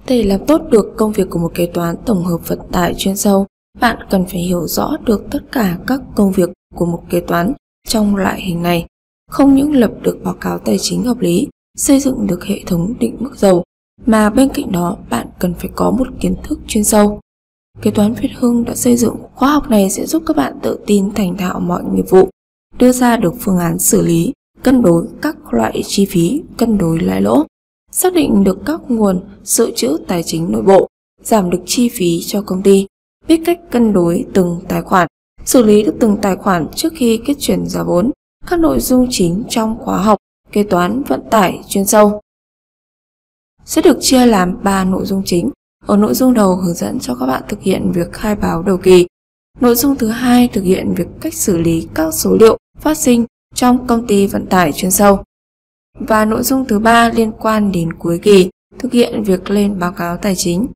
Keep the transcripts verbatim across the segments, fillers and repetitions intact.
Để làm tốt được công việc của một kế toán tổng hợp vận tải chuyên sâu, bạn cần phải hiểu rõ được tất cả các công việc của một kế toán trong loại hình này. Không những lập được báo cáo tài chính hợp lý, xây dựng được hệ thống định mức dầu, mà bên cạnh đó bạn cần phải có một kiến thức chuyên sâu. Kế toán Việt Hưng đã xây dựng khóa học này sẽ giúp các bạn tự tin thành thạo mọi nghiệp vụ, đưa ra được phương án xử lý, cân đối các loại chi phí, cân đối lãi lỗ, xác định được các nguồn dự trữ tài chính nội bộ, giảm được chi phí cho công ty, biết cách cân đối từng tài khoản, xử lý được từng tài khoản trước khi kết chuyển giá vốn. Các nội dung chính trong khóa học kế toán vận tải chuyên sâu sẽ được chia làm ba nội dung chính. Ở nội dung đầu hướng dẫn cho các bạn thực hiện việc khai báo đầu kỳ. Nội dung thứ hai thực hiện việc cách xử lý các số liệu phát sinh trong công ty vận tải chuyên sâu. Và nội dung thứ ba liên quan đến cuối kỳ, thực hiện việc lên báo cáo tài chính.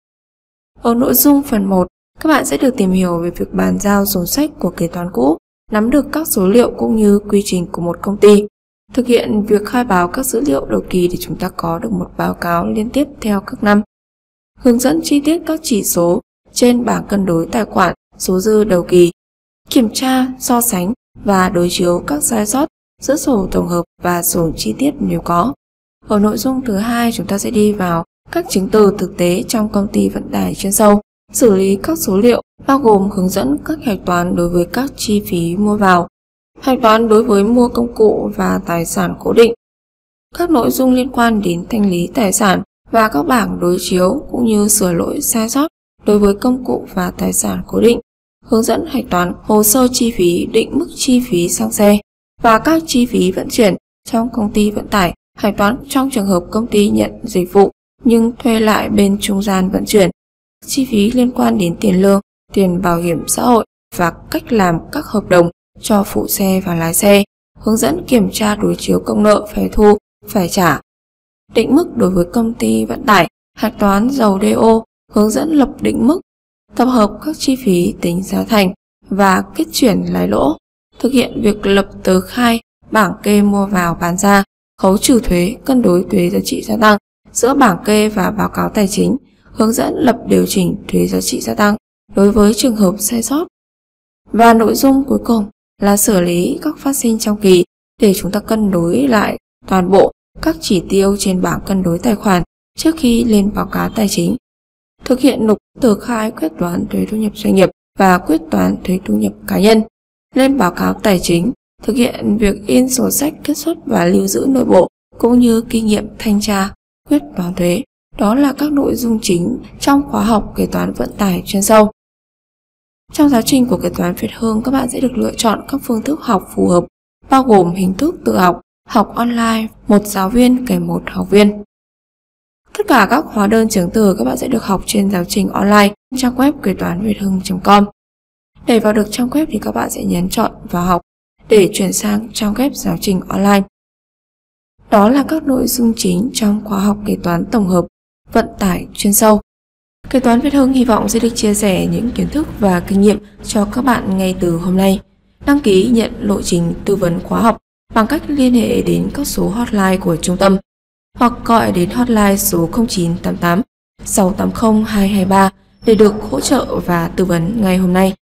Ở nội dung phần một, các bạn sẽ được tìm hiểu về việc bàn giao sổ sách của kế toán cũ, nắm được các số liệu cũng như quy trình của một công ty. Thực hiện việc khai báo các dữ liệu đầu kỳ để chúng ta có được một báo cáo liên tiếp theo các năm. Hướng dẫn chi tiết các chỉ số trên bảng cân đối tài khoản số dư đầu kỳ. Kiểm tra, so sánh và đối chiếu các sai sót giữa sổ tổng hợp và sổ chi tiết nếu có. Ở nội dung thứ hai, chúng ta sẽ đi vào các chứng từ thực tế trong công ty vận tải chuyên sâu, xử lý các số liệu, bao gồm hướng dẫn các hạch toán đối với các chi phí mua vào, hạch toán đối với mua công cụ và tài sản cố định, các nội dung liên quan đến thanh lý tài sản và các bảng đối chiếu cũng như sửa lỗi sai sót đối với công cụ và tài sản cố định, hướng dẫn hạch toán hồ sơ chi phí, định mức chi phí xăng xe và các chi phí vận chuyển trong công ty vận tải, hạch toán trong trường hợp công ty nhận dịch vụ nhưng thuê lại bên trung gian vận chuyển, chi phí liên quan đến tiền lương, tiền bảo hiểm xã hội và cách làm các hợp đồng cho phụ xe và lái xe, hướng dẫn kiểm tra đối chiếu công nợ phải thu, phải trả, định mức đối với công ty vận tải, hạch toán dầu đê ô, hướng dẫn lập định mức, tập hợp các chi phí tính giá thành và kết chuyển lãi lỗ, thực hiện việc lập tờ khai, bảng kê mua vào bán ra, khấu trừ thuế, cân đối thuế giá trị gia tăng giữa bảng kê và báo cáo tài chính, hướng dẫn lập điều chỉnh thuế giá trị gia tăng đối với trường hợp sai sót. Và nội dung cuối cùng là xử lý các phát sinh trong kỳ để chúng ta cân đối lại toàn bộ các chỉ tiêu trên bảng cân đối tài khoản trước khi lên báo cáo tài chính. Thực hiện nộp tờ khai quyết toán thuế thu nhập doanh nghiệp và quyết toán thuế thu nhập cá nhân, lên báo cáo tài chính, thực hiện việc in sổ sách kết xuất và lưu giữ nội bộ cũng như kinh nghiệm thanh tra, quyết toán thuế. Đó là các nội dung chính trong khóa học kế toán vận tải chuyên sâu. Trong giáo trình của kế toán Việt Hưng, các bạn sẽ được lựa chọn các phương thức học phù hợp, bao gồm hình thức tự học, học online, một giáo viên kèm một học viên. Tất cả các hóa đơn chứng từ các bạn sẽ được học trên giáo trình online trang web kế toán việt hưng chấm com. Để vào được trang web thì các bạn sẽ nhấn chọn vào học để chuyển sang trang web giáo trình online. Đó là các nội dung chính trong khóa học kế toán tổng hợp vận tải chuyên sâu. Kế toán Việt Hưng hy vọng sẽ được chia sẻ những kiến thức và kinh nghiệm cho các bạn ngay từ hôm nay. Đăng ký nhận lộ trình tư vấn khóa học bằng cách liên hệ đến các số hotline của trung tâm hoặc gọi đến hotline số không chín tám tám sáu tám không hai hai ba để được hỗ trợ và tư vấn ngay hôm nay.